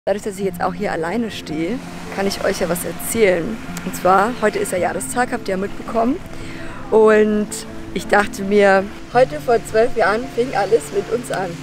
Dadurch, dass ich jetzt auch hier alleine stehe, kann ich euch ja was erzählen. Und zwar, heute ist der Jahrestag, habt ihr ja mitbekommen. Und ich dachte mir, heute vor 12 Jahren fing alles mit uns an.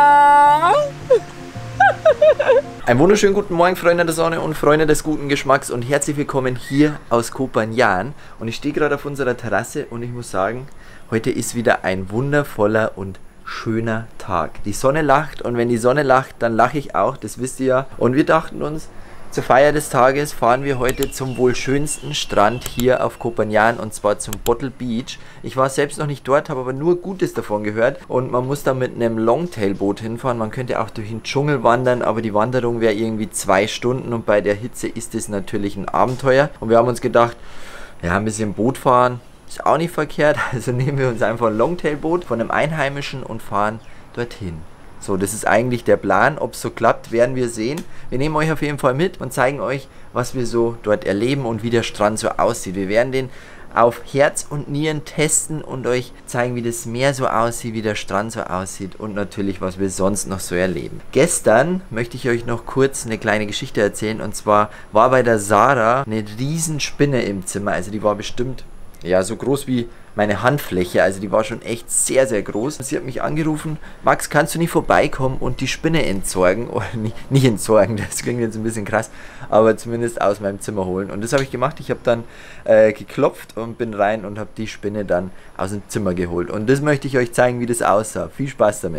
Einen wunderschönen guten Morgen, Freunde der Sonne und Freunde des guten Geschmacks und herzlich willkommen hier aus Kopanjan. Und ich stehe gerade auf unserer Terrasse und ich muss sagen, heute ist wieder ein wundervoller und schöner Tag. Die Sonne lacht und wenn die Sonne lacht, dann lache ich auch, das wisst ihr ja. Und wir dachten uns, zur Feier des Tages fahren wir heute zum wohl schönsten Strand hier auf Kopanjan und zwar zum Bottle Beach. Ich war selbst noch nicht dort, habe aber nur Gutes davon gehört und man muss da mit einem Longtailboot hinfahren. Man könnte auch durch den Dschungel wandern, aber die Wanderung wäre irgendwie 2 Stunden und bei der Hitze ist es natürlich ein Abenteuer. Und wir haben uns gedacht, ja, ein bisschen Boot fahren ist auch nicht verkehrt, also nehmen wir uns einfach ein Longtailboot von einem Einheimischen und fahren dorthin. So, das ist eigentlich der Plan. Ob es so klappt, werden wir sehen. Wir nehmen euch auf jeden Fall mit und zeigen euch, was wir so dort erleben und wie der Strand so aussieht. Wir werden den auf Herz und Nieren testen und euch zeigen, wie das Meer so aussieht, wie der Strand so aussieht und natürlich, was wir sonst noch so erleben. Gestern möchte ich euch noch kurz eine kleine Geschichte erzählen und zwar war bei der Sarah eine riesen Spinne im Zimmer. Also die war bestimmt ja so groß wie meine Handfläche, also die war schon echt sehr, sehr groß. Sie hat mich angerufen, Max, kannst du nicht vorbeikommen und die Spinne entsorgen? Oder nicht entsorgen, das klingt jetzt ein bisschen krass, aber zumindest aus meinem Zimmer holen. Und das habe ich gemacht, ich habe dann geklopft und bin rein und habe die Spinne dann aus dem Zimmer geholt. Und das möchte ich euch zeigen, wie das aussah. Viel Spaß damit.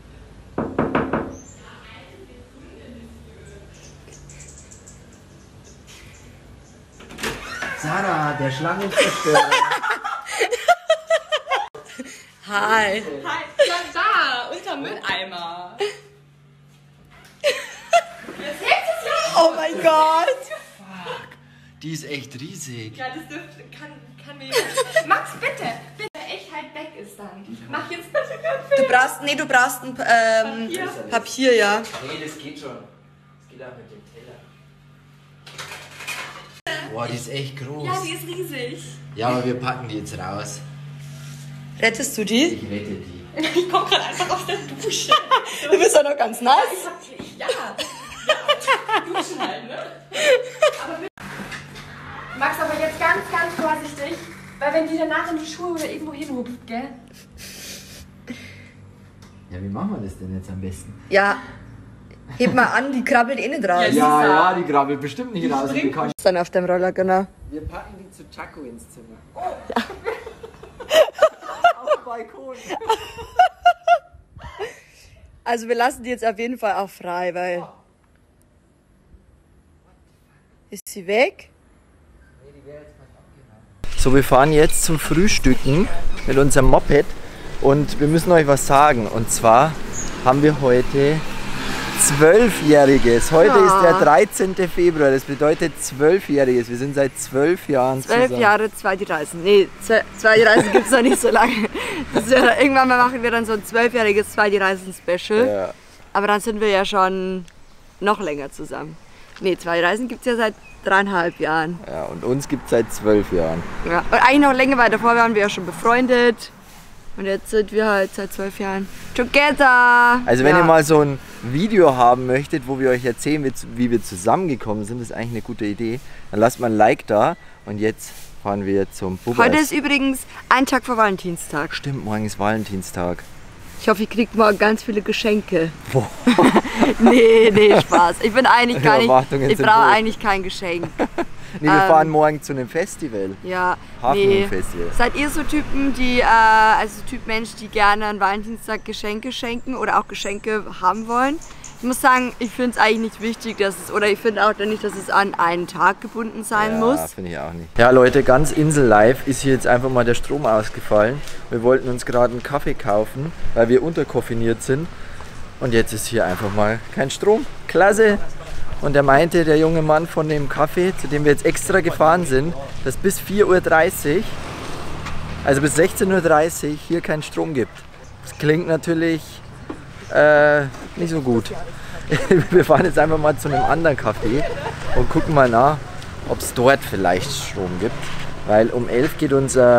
Sarah, der Schlangenzerstörer. Hi. Hi, ja da, unter Mülleimer. Jetzt hebt es ja. Oh mein Gott. Fuck, die ist echt riesig. Ja, das dürfte, kann mir Max, bitte, echt halt weg ist dann. Mach jetzt bitte. Du brauchst ein Papier, ja. Nee, das geht schon. Das geht auch mit dem Teller. Boah, die ist echt groß. Ja, die ist riesig. Ja, aber wir packen die jetzt raus. Rettest du die? Ich rette die. Ich komm gerade einfach aus der Dusche. Du bist doch noch ganz nass. Ja, duschen halt, ne? Aber Max, aber jetzt ganz, ganz vorsichtig, weil wenn die danach in die Schuhe oder irgendwo hinhupft, gell? Ja, wie machen wir das denn jetzt am besten? Ja. Heb mal an, die krabbelt eh nicht raus. Ja, die grabbelt bestimmt nicht raus. Dann auf dem Roller, genau. Wir packen die zu Chaco ins Zimmer. Oh. Ja. Auf dem Balkon. Also wir lassen die jetzt auf jeden Fall auch frei, weil... Ist sie weg? So, wir fahren jetzt zum Frühstücken mit unserem Moped und wir müssen euch was sagen. Und zwar haben wir heute 12-Jähriges. Heute ist der 13. Februar, das bedeutet 12-Jähriges. Wir sind seit 12 Jahren 12 zusammen. Jahre, zweite Reisen. Nee, zweite Reisen gibt es noch nicht so lange. Das ist ja, irgendwann mal machen wir dann so ein 12-jähriges zweite Reisen-Special. Ja. Aber dann sind wir ja schon noch länger zusammen. Nee, zweite Reisen gibt es ja seit 3,5 Jahren. Ja, und uns gibt es seit 12 Jahren. Ja, und eigentlich noch länger, weil davor waren wir ja schon befreundet. Und jetzt sind wir halt seit 12 Jahren together. Also wenn ihr mal so ein Video haben möchtet, wo wir euch erzählen, wie wir zusammengekommen sind, das ist eigentlich eine gute Idee, dann lasst mal ein Like da. Und jetzt fahren wir zum Bubba. Heute ist übrigens ein Tag vor Valentinstag. Stimmt, morgen ist Valentinstag. Ich hoffe, ihr kriegt morgen ganz viele Geschenke. Boah. nee, Spaß. Ich bin eigentlich gar nicht, ich brauche eigentlich kein Geschenk. Nee, wir fahren morgen zu einem Festival. Ja, Hafenfestival. Seid ihr so Typen, die, also Typ Mensch, die gerne an Valentinstag Geschenke schenken oder auch Geschenke haben wollen? Ich muss sagen, ich finde es eigentlich nicht wichtig, dass es, oder ich finde auch nicht, dass es an einen Tag gebunden sein muss. Ja, finde ich auch nicht. Ja Leute, ganz Insel-Live ist hier jetzt einfach mal der Strom ausgefallen. Wir wollten uns gerade einen Kaffee kaufen, weil wir unterkoffiniert sind. Und jetzt ist hier einfach mal kein Strom. Klasse! Und er meinte, der junge Mann von dem Café, zu dem wir jetzt extra gefahren sind, dass bis 4:30 Uhr, also bis 16:30 Uhr hier keinen Strom gibt. Das klingt natürlich nicht so gut. Wir fahren jetzt einfach mal zu einem anderen Café und gucken mal nach, ob es dort vielleicht Strom gibt. Weil um 11 geht unser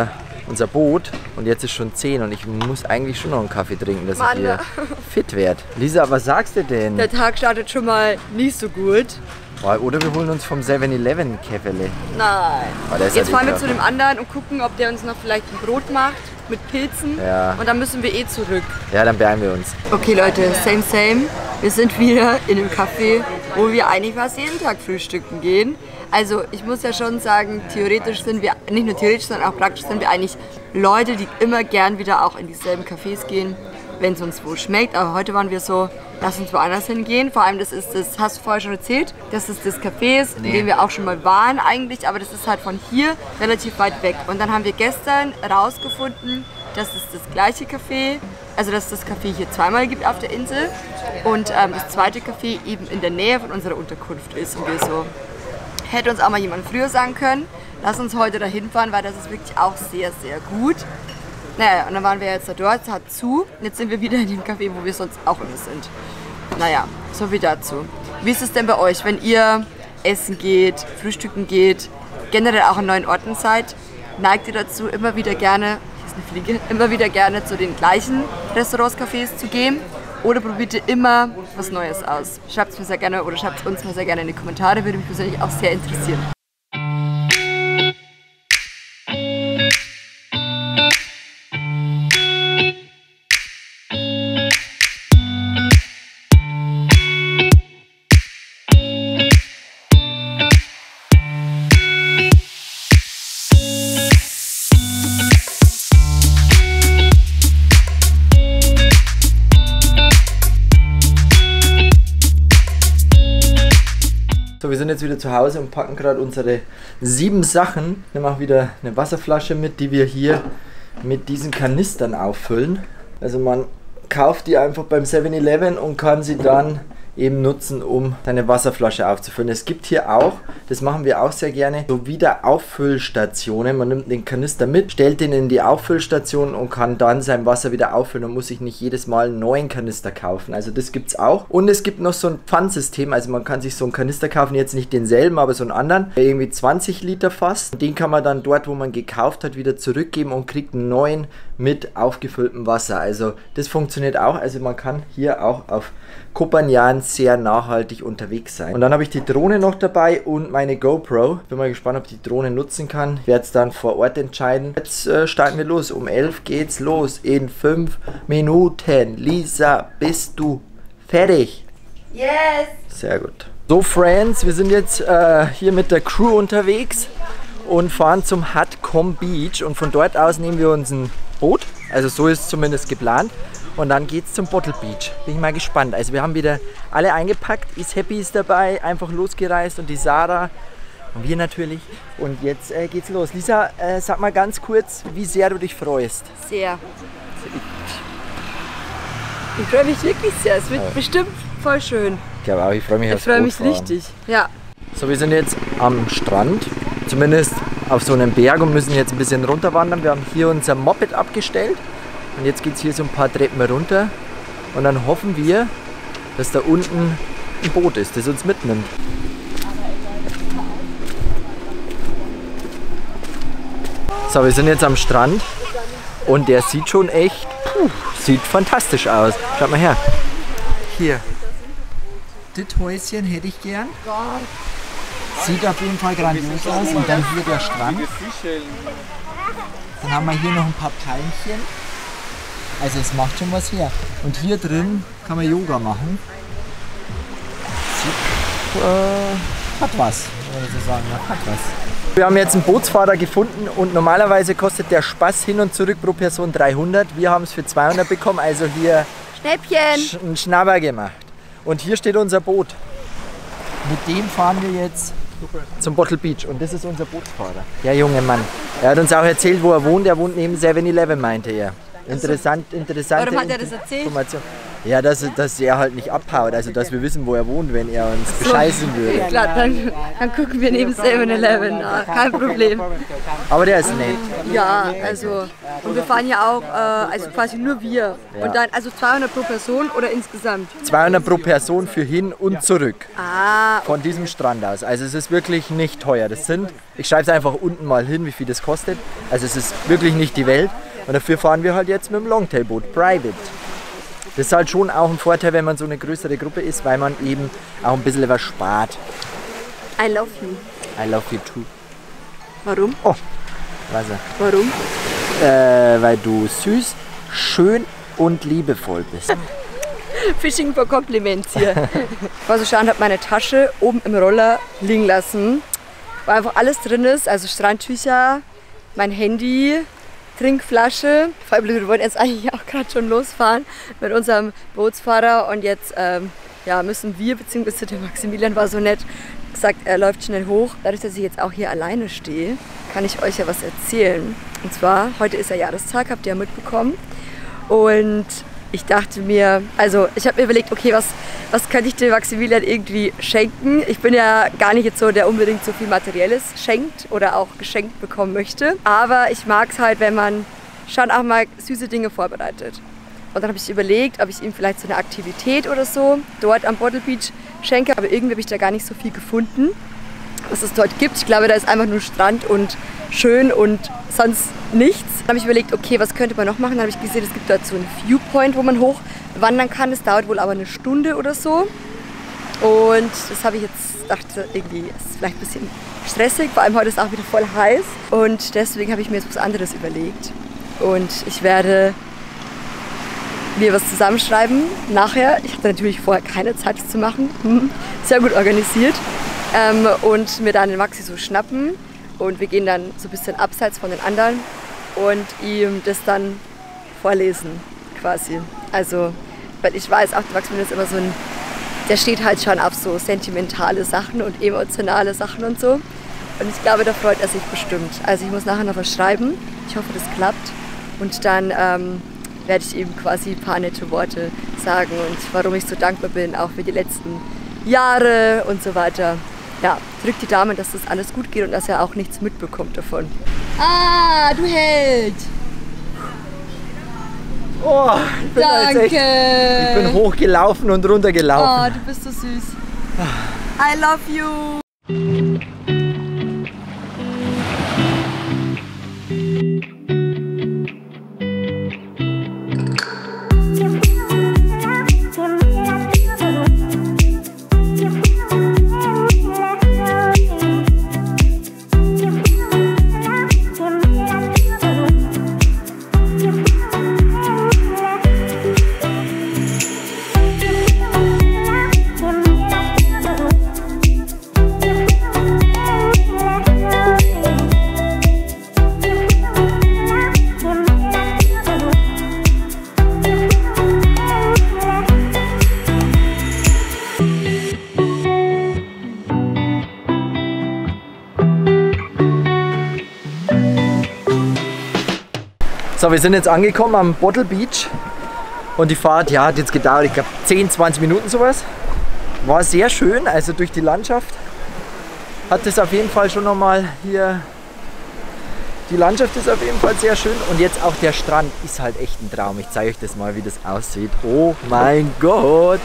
unser Boot und jetzt ist schon 10 und ich muss eigentlich schon noch einen Kaffee trinken, dass ich hier fit werde. Lisa, was sagst du denn? Der Tag startet schon mal nicht so gut. Oder wir holen uns vom 7-Eleven Käferle. Nein. Jetzt fahren wir zu dem anderen und gucken, ob der uns noch vielleicht ein Brot macht mit Pilzen. Ja. Und dann müssen wir zurück. Ja, dann beeilen wir uns. Okay Leute, same. Wir sind wieder in dem Café, wo wir eigentlich fast jeden Tag frühstücken gehen. Also ich muss ja schon sagen, theoretisch sind wir, nicht nur theoretisch, sondern auch praktisch sind wir eigentlich Leute, die immer gern wieder auch in dieselben Cafés gehen, wenn es uns wohl schmeckt. Aber heute waren wir so, lass uns woanders hingehen. Vor allem, das hast du vorher schon erzählt, dass es das Café ist, in dem wir auch schon mal waren eigentlich. Aber das ist halt von hier relativ weit weg. Und dann haben wir gestern rausgefunden, dass es das gleiche Café, also dass es das Café hier zweimal gibt auf der Insel. Und das zweite Café eben in der Nähe von unserer Unterkunft ist. Und wir so, hätte uns auch mal jemand früher sagen können, lass uns heute dahin fahren, weil das ist wirklich auch sehr, sehr gut. Naja, und dann waren wir jetzt da dort, es hat zu. Jetzt sind wir wieder in dem Café, wo wir sonst auch immer sind. Naja, so viel dazu. Wie ist es denn bei euch, wenn ihr essen geht, frühstücken geht, generell auch an neuen Orten seid? Neigt ihr dazu, immer wieder gerne, hier ist eine Fliege, immer wieder gerne zu den gleichen Restaurants, Cafés zu gehen? Oder probiert ihr immer was Neues aus? Schreibt es mir sehr gerne oder schreibt es uns mal sehr gerne in die Kommentare, würde mich persönlich auch sehr interessieren. So, wir sind jetzt wieder zu Hause und packen gerade unsere 7 Sachen. Wir machen wieder eine Wasserflasche mit, die wir hier mit diesen Kanistern auffüllen. Also man kauft die einfach beim 7-Eleven und kann sie dann eben nutzen, um seine Wasserflasche aufzufüllen. Es gibt hier auch, das machen wir auch sehr gerne, so Wiederauffüllstationen. Man nimmt den Kanister mit, stellt den in die Auffüllstation und kann dann sein Wasser wieder auffüllen und muss sich nicht jedes Mal einen neuen Kanister kaufen. Also das gibt es auch. Und es gibt noch so ein Pfandsystem, also man kann sich so einen Kanister kaufen, jetzt nicht denselben, aber so einen anderen, der irgendwie 20 Liter fasst. Den kann man dann dort, wo man gekauft hat, wieder zurückgeben und kriegt einen neuen mit aufgefülltem Wasser. Also das funktioniert auch, also man kann hier auch auf Koh Phangan sehr nachhaltig unterwegs sein. Und dann habe ich die Drohne noch dabei und meine GoPro. Bin mal gespannt, ob ich die Drohne nutzen kann. Ich werde es dann vor Ort entscheiden. Jetzt starten wir los. Um 11 geht's los. In 5 Minuten. Lisa, bist du fertig? Yes! Sehr gut. So, Friends, wir sind jetzt hier mit der Crew unterwegs und fahren zum Hat Kom Beach. Und von dort aus nehmen wir uns ein Boot. Also so ist es zumindest geplant. Und dann geht's zum Bottle Beach. Bin ich mal gespannt. Also wir haben wieder alle eingepackt. Happy ist dabei, einfach losgereist und die Sarah und wir natürlich. Und jetzt geht's los. Lisa, sag mal ganz kurz, wie sehr du dich freust. Sehr. Ich freue mich wirklich sehr. Es wird bestimmt voll schön. Ich glaube auch, ich freue mich aufs Ich freue mich Bootfahren. richtig. Ja. So, wir sind jetzt am Strand. Zumindest auf so einem Berg und müssen jetzt ein bisschen runterwandern. Wir haben hier unser Moped abgestellt. Und jetzt geht es hier so ein paar Treppen runter und dann hoffen wir, dass da unten ein Boot ist, das uns mitnimmt. So, wir sind jetzt am Strand und der sieht schon echt, sieht fantastisch aus. Schaut mal her. Hier. Das Häuschen hätte ich gern. Sieht auf jeden Fall grandios aus. Und dann hier der Strand. Dann haben wir hier noch ein paar Palmchen. Also es macht schon was her. Und hier drin kann man Yoga machen. Hat was, würde ich so sagen. Hat was. Wir haben jetzt einen Bootsfahrer gefunden und normalerweise kostet der Spaß hin und zurück pro Person 300. Wir haben es für 200 bekommen, also hier Schnäppchen! einen Schnabber gemacht. Und hier steht unser Boot. Mit dem fahren wir jetzt zum Bottle Beach und das ist unser Bootsfahrer. Der junge Mann. Er hat uns auch erzählt, wo er wohnt. Er wohnt neben 7-Eleven, meinte er. Interessante Warum hat er das erzählt? Information. Ja, dass er halt nicht abhaut, also dass wir wissen, wo er wohnt, wenn er uns bescheißen würde. Ja, klar, dann gucken wir neben 7-Eleven nach, kein Problem. Aber der ist nett. Ja, also, und wir fahren ja auch, also quasi nur wir. Ja. Und dann, also 200 pro Person oder insgesamt? 200 pro Person für hin und zurück. Ah, Von diesem Strand aus. Also es ist wirklich nicht teuer. Das sind, ich schreibe es einfach unten mal hin, wie viel das kostet. Also es ist wirklich nicht die Welt. Und dafür fahren wir halt jetzt mit dem Longtailboot, private. Das ist halt schon auch ein Vorteil, wenn man so eine größere Gruppe ist, weil man eben auch ein bisschen was spart. I love you. I love you too. Warum? Oh, Wasser. Warum? Weil du süß, schön und liebevoll bist. Fishing for Compliments hier. Ich war so schauen, habe meine Tasche oben im Roller liegen lassen, wo einfach alles drin ist, also Strandtücher, mein Handy, Trinkflasche. Vor allem, wir wollten jetzt eigentlich auch gerade schon losfahren mit unserem Bootsfahrer und jetzt ja, müssen wir, beziehungsweise der Maximilian war so nett, gesagt, er läuft schnell hoch. Dadurch, dass ich jetzt auch hier alleine stehe, kann ich euch ja was erzählen. Und zwar, heute ist ja Jahrestag, habt ihr ja mitbekommen. Und ich dachte mir, also ich habe mir überlegt, okay, was könnte ich dem Maximilian irgendwie schenken? Ich bin ja gar nicht jetzt so, der unbedingt so viel Materielles schenkt oder auch geschenkt bekommen möchte. Aber ich mag es halt, wenn man schon auch mal süße Dinge vorbereitet. Und dann habe ich überlegt, ob ich ihm vielleicht so eine Aktivität oder so dort am Bottle Beach schenke. Aber irgendwie habe ich da gar nicht so viel gefunden, was es dort gibt. Ich glaube, da ist einfach nur Strand und schön und sonst nichts. Dann habe ich überlegt, okay, was könnte man noch machen? Dann habe ich gesehen, es gibt dort so einen Viewpoint, wo man hochwandern kann. Das dauert wohl aber eine Stunde oder so. Und das habe ich jetzt gedacht, irgendwie ist vielleicht ein bisschen stressig. Vor allem heute ist es auch wieder voll heiß. Und deswegen habe ich mir jetzt was anderes überlegt. Und ich werde mir was zusammenschreiben nachher. Ich hatte natürlich vorher keine Zeit, das zu machen. Sehr gut organisiert. Und mir dann den Maxi so schnappen. Und wir gehen dann so ein bisschen abseits von den anderen und ihm das dann vorlesen, quasi. Also, weil ich weiß, auch der Maximilian ist immer so ein, der steht halt schon auf so sentimentale Sachen und emotionale Sachen und so. Und ich glaube, da freut er sich bestimmt. Also ich muss nachher noch was schreiben. Ich hoffe, das klappt. Und dann werde ich ihm quasi ein paar nette Worte sagen und warum ich so dankbar bin, auch für die letzten Jahre und so weiter. Ja, drückt die Daumen, dass das alles gut geht und dass er auch nichts mitbekommt davon. Ah, du Held! Oh, ich bin Danke! Jetzt echt, ich bin hochgelaufen und runtergelaufen. Oh, du bist so süß. I love you! So, wir sind jetzt angekommen am Bottle Beach und die Fahrt, ja, hat jetzt gedauert, ich glaube 10, 20 Minuten sowas. War sehr schön, also durch die Landschaft hat es auf jeden Fall schon nochmal hier, die Landschaft ist auf jeden Fall sehr schön und jetzt auch der Strand ist halt echt ein Traum. Ich zeige euch das mal, wie das aussieht. Oh mein Gott!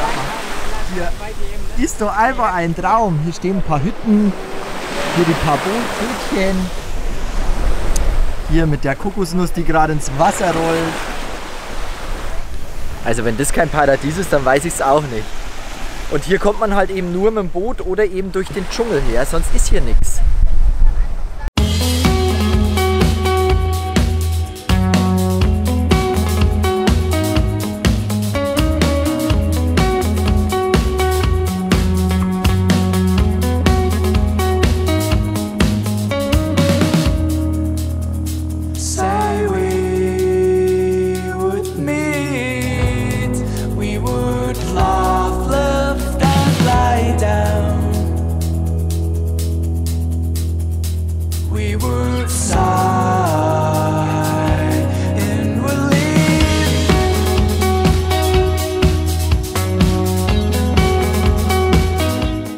Hier ist doch einfach ein Traum. Hier stehen ein paar Hütten, hier die paar Bootchen. Hier mit der Kokosnuss, die gerade ins Wasser rollt. Also wenn das kein Paradies ist, dann weiß ich es auch nicht. Und hier kommt man halt eben nur mit dem Boot oder eben durch den Dschungel her, sonst ist hier nichts.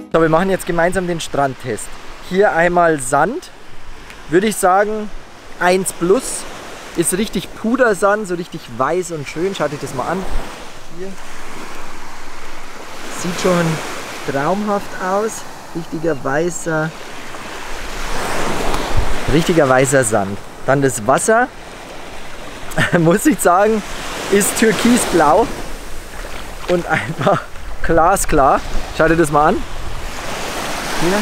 So, wir machen jetzt gemeinsam den Strandtest. Hier einmal Sand, würde ich sagen 1+. Ist richtig Pudersand, so richtig weiß und schön. Schaut euch das mal an. Hier. Sieht schon traumhaft aus. Richtiger weißer Sand. Dann das Wasser, muss ich sagen, ist türkisblau und einfach glasklar. Schaut euch das mal an. Hier.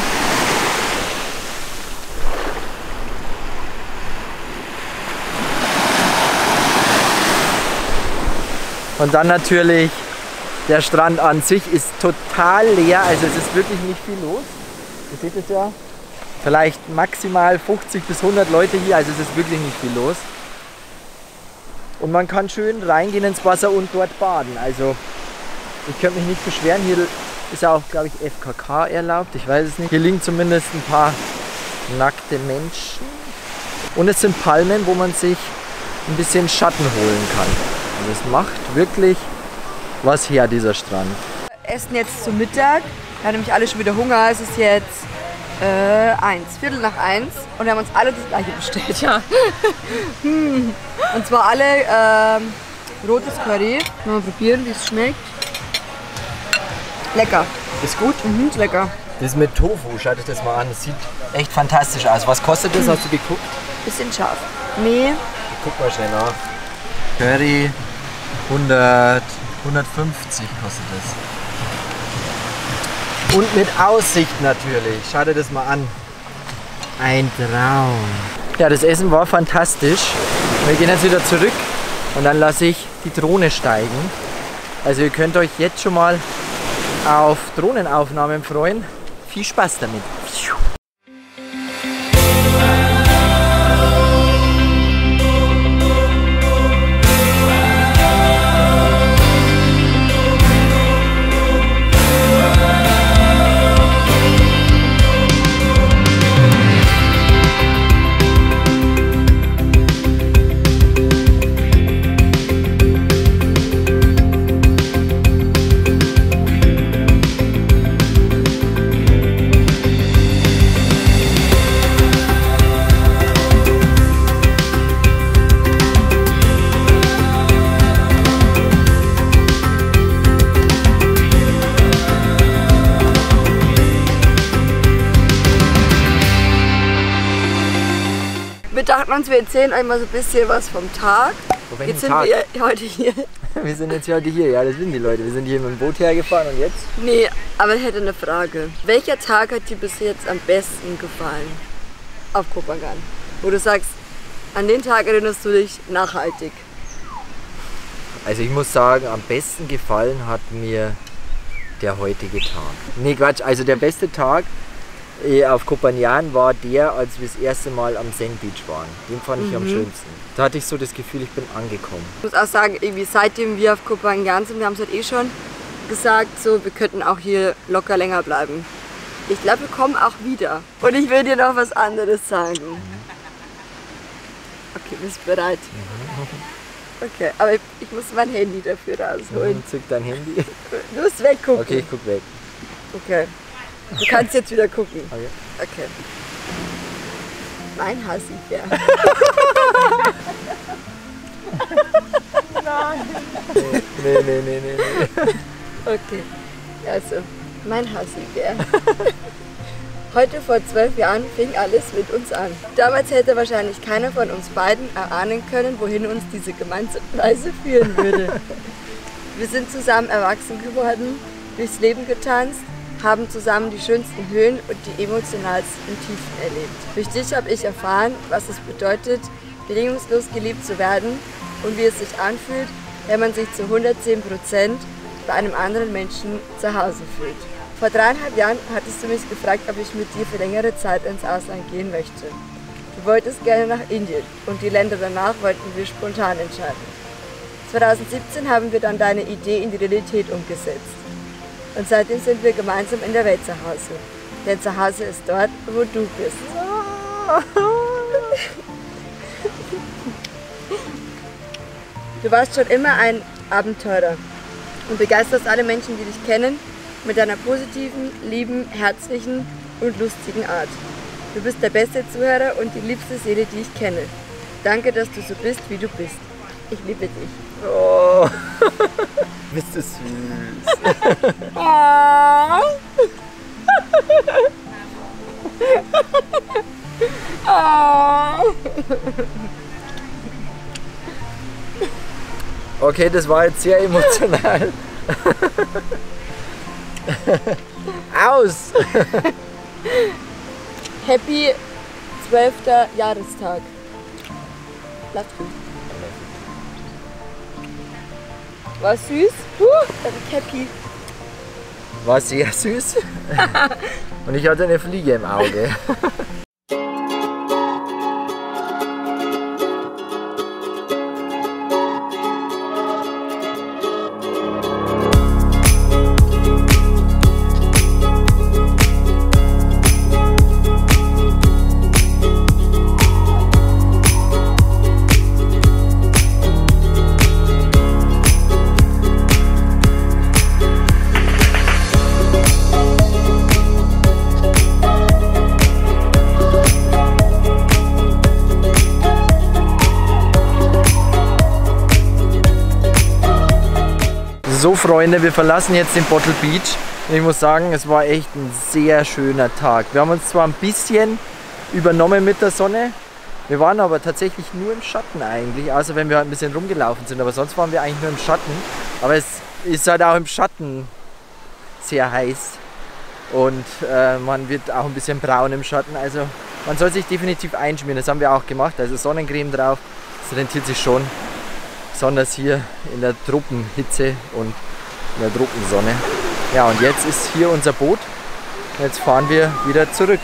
Und dann natürlich der Strand an sich ist total leer, also es ist wirklich nicht viel los. Ihr seht es ja, vielleicht maximal 50 bis 100 Leute hier, also es ist wirklich nicht viel los. Und man kann schön reingehen ins Wasser und dort baden, also ich könnte mich nicht beschweren. Hier ist auch, glaube ich, FKK erlaubt, ich weiß es nicht. Hier liegen zumindest ein paar nackte Menschen und es sind Palmen, wo man sich ein bisschen Schatten holen kann. Und es macht wirklich was her, dieser Strand. Wir essen jetzt zum Mittag. Wir haben nämlich alle schon wieder Hunger. Es ist jetzt 1:15 und wir haben uns alle das gleiche bestellt. Ja. Und zwar alle rotes Curry. Mal probieren, wie es schmeckt. Lecker. Ist gut? Mhm, ist lecker. Das ist mit Tofu, schaut euch das mal an. Das sieht echt fantastisch aus. Was kostet das? Hast du geguckt? Bisschen scharf. Nee. Ich guck mal schnell nach. Curry 150 kostet das. Und mit Aussicht natürlich. Schaut euch das mal an. Ein Traum. Ja, das Essen war fantastisch. Wir gehen jetzt wieder zurück und dann lasse ich die Drohne steigen. Also ihr könnt euch jetzt schon mal auf Drohnenaufnahmen freuen. Viel Spaß damit. Wir dachten uns, wir erzählen euch mal so ein bisschen was vom Tag. Jetzt sind wir heute hier. Wir sind jetzt heute hier, ja, das sind die Leute. Wir sind hier mit dem Boot hergefahren und jetzt? Nee, aber ich hätte eine Frage. Welcher Tag hat dir bis jetzt am besten gefallen auf Koh Phangan? Wo du sagst, an den Tag erinnerst du dich nachhaltig. Also ich muss sagen, am besten gefallen hat mir der heutige Tag. Nee, Quatsch, also der beste Tag auf Koh Phangan war der, als wir das erste Mal am Sand Beach waren. Den fand ich am schönsten. Da hatte ich so das Gefühl, ich bin angekommen. Ich muss auch sagen, irgendwie seitdem wir auf Koh Phangan sind, wir haben es halt eh schon gesagt, so, wir könnten auch hier locker länger bleiben. Ich glaube, wir kommen auch wieder. Und ich will dir noch was anderes sagen. Okay, bist du bereit? Okay, aber ich muss mein Handy dafür rausholen. Zück dein Handy. Du musst weggucken. Okay, ich guck weg. Okay. Du kannst jetzt wieder gucken. Okay. Okay. Mein Hassi-Bär. Nein. Nee. Okay. Also, mein Hassi-Bär. Heute vor 12 Jahren fing alles mit uns an. Damals hätte wahrscheinlich keiner von uns beiden erahnen können, wohin uns diese gemeinsame Reise führen würde. Wir sind zusammen erwachsen geworden, durchs Leben getanzt, haben zusammen die schönsten Höhen und die emotionalsten Tiefen erlebt. Durch dich habe ich erfahren, was es bedeutet, bedingungslos geliebt zu werden und wie es sich anfühlt, wenn man sich zu 110% bei einem anderen Menschen zu Hause fühlt. Vor 3,5 Jahren hattest du mich gefragt, ob ich mit dir für längere Zeit ins Ausland gehen möchte. Du wolltest gerne nach Indien und die Länder danach wollten wir spontan entscheiden. 2017 haben wir dann deine Idee in die Realität umgesetzt. Und seitdem sind wir gemeinsam in der Welt zu Hause. Denn zu Hause ist dort, wo du bist. Du warst schon immer ein Abenteurer und begeisterst alle Menschen, die dich kennen, mit deiner positiven, lieben, herzlichen und lustigen Art. Du bist der beste Zuhörer und die liebste Seele, die ich kenne. Danke, dass du so bist, wie du bist. Ich liebe dich. Oh, bist du süß. Okay, das war jetzt sehr emotional. Aus! Happy 12. Jahrestag. Blattgrün. War süß? Happy. War sehr süß. Und ich hatte eine Fliege im Auge. So Freunde, wir verlassen jetzt den Bottle Beach und ich muss sagen, es war echt ein sehr schöner Tag. Wir haben uns zwar ein bisschen übernommen mit der Sonne, wir waren aber tatsächlich nur im Schatten eigentlich, außer wenn wir halt ein bisschen rumgelaufen sind, aber sonst waren wir eigentlich nur im Schatten. Aber es ist halt auch im Schatten sehr heiß und man wird auch ein bisschen braun im Schatten, also man soll sich definitiv einschmieren, das haben wir auch gemacht, also Sonnencreme drauf, das rentiert sich schon. Besonders hier in der Tropenhitze und in der Tropensonne. Ja, und jetzt ist hier unser Boot. Jetzt fahren wir wieder zurück.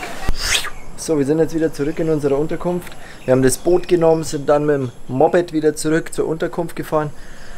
So, wir sind jetzt wieder zurück in unserer Unterkunft. Wir haben das Boot genommen, sind dann mit dem Moped wieder zurück zur Unterkunft gefahren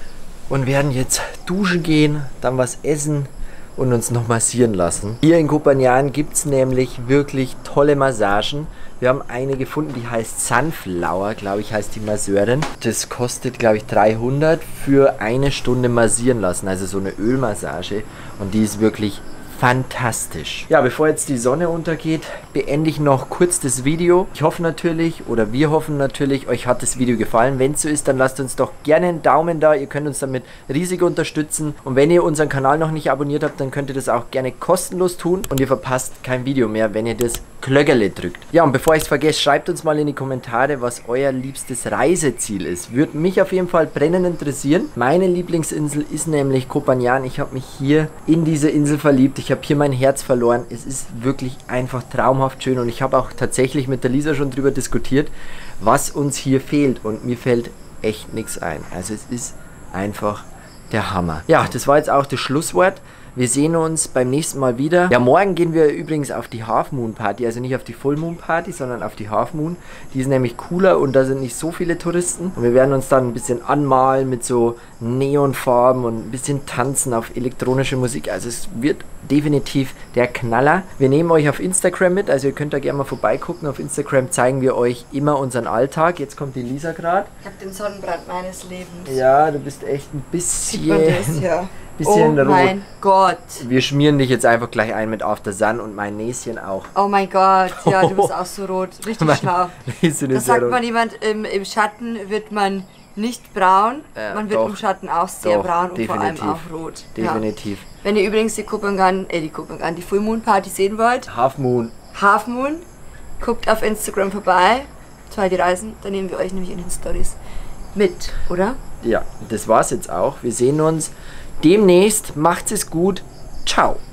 und werden jetzt duschen gehen, dann was essen und uns noch massieren lassen. Hier in Koh Phangan gibt es nämlich wirklich tolle Massagen. Wir haben eine gefunden, die heißt Sunflower, glaube ich, heißt die Masseurin. Das kostet, glaube ich, 300 für eine Stunde massieren lassen, also so eine Ölmassage. Und die ist wirklich fantastisch. Ja, bevor jetzt die Sonne untergeht, beende ich noch kurz das Video. Ich hoffe natürlich, oder wir hoffen natürlich, euch hat das Video gefallen. Wenn es so ist, dann lasst uns doch gerne einen Daumen da. Ihr könnt uns damit riesig unterstützen. Und wenn ihr unseren Kanal noch nicht abonniert habt, dann könnt ihr das auch gerne kostenlos tun. Und ihr verpasst kein Video mehr, wenn ihr das Glöckerle drückt. Ja, und bevor ich es vergesse, schreibt uns mal in die Kommentare, was euer liebstes Reiseziel ist. Würde mich auf jeden Fall brennend interessieren. Meine Lieblingsinsel ist nämlich Koh Phangan. Ich habe mich hier in diese Insel verliebt. Ich habe hier mein Herz verloren. Es ist wirklich einfach traumhaft schön und ich habe auch tatsächlich mit der Lisa schon drüber diskutiert, was uns hier fehlt und mir fällt echt nichts ein. Also es ist einfach der Hammer. Ja, das war jetzt auch das Schlusswort. Wir sehen uns beim nächsten Mal wieder. Ja, morgen gehen wir übrigens auf die Half Moon Party, also nicht auf die Full Moon Party, sondern auf die Half Moon. Die ist nämlich cooler und da sind nicht so viele Touristen. Und wir werden uns dann ein bisschen anmalen mit so Neonfarben und ein bisschen tanzen auf elektronische Musik. Also es wird definitiv der Knaller. Wir nehmen euch auf Instagram mit, also ihr könnt da gerne mal vorbeigucken. Auf Instagram zeigen wir euch immer unseren Alltag. Jetzt kommt die Lisa gerade. Ich habe den Sonnenbrand meines Lebens. Ja, du bist echt ein bisschen... Sieht man das, ja. Bisschen oh rot. Mein Gott. Wir schmieren dich jetzt einfach gleich ein mit After Sun und mein Näschen auch. Oh mein Gott, ja, du bist auch so rot. Richtig schlau. Das sagt man jemand, im Schatten wird man nicht braun, man wird doch, im Schatten auch sehr braun und definitiv, vor allem auch rot. Definitiv. Ja. Wenn ihr übrigens die die Full Moon Party sehen wollt, Half Moon, guckt auf Instagram vorbei, die Reisen, dann nehmen wir euch nämlich in den Stories mit, oder? Ja, das war's jetzt auch. Wir sehen uns demnächst. Macht's es gut. Ciao.